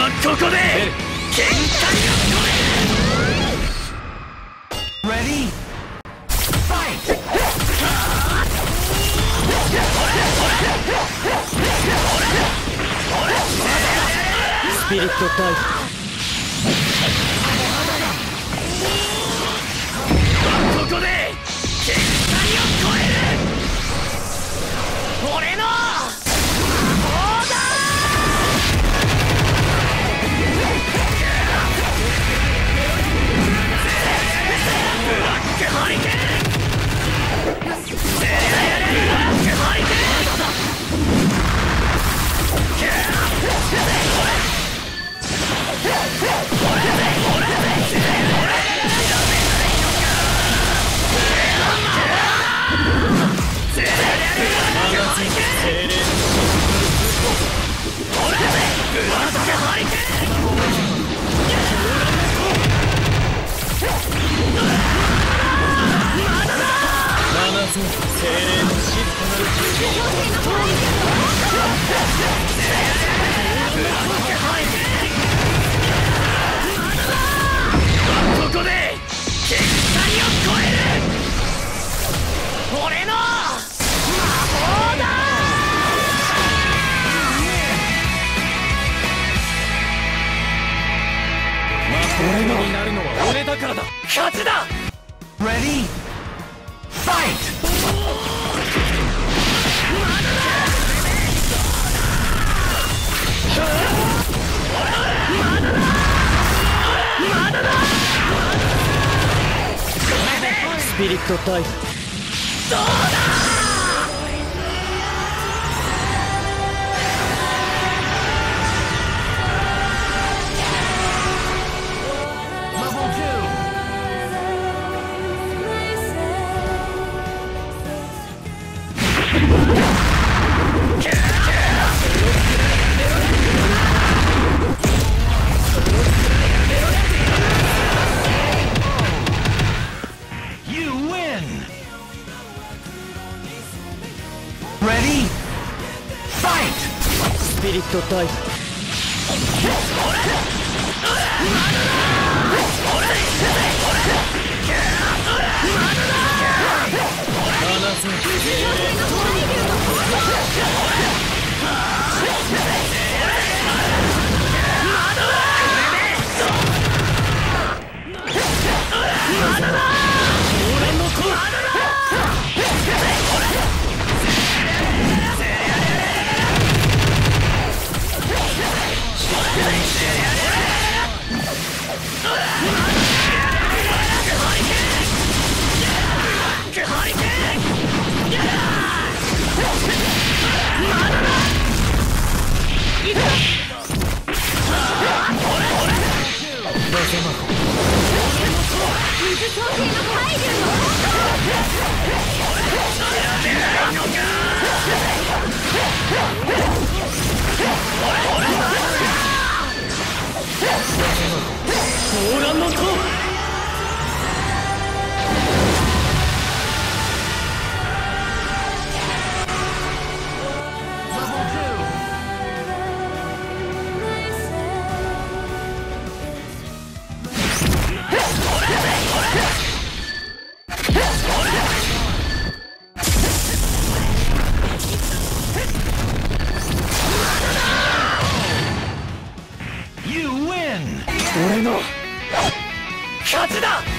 ここで限界を Ready? Fight! スピリットタイプここで限界を超える俺の魔法だブラックハリケーンブラックハリケーンここで限界を超える俺の魔法だ魔法になるのは俺だからだ勝ちだ Ready? Fight! スピリットタイプどうだ Ready? Fight! スピリットタイプ俺の勝ちだ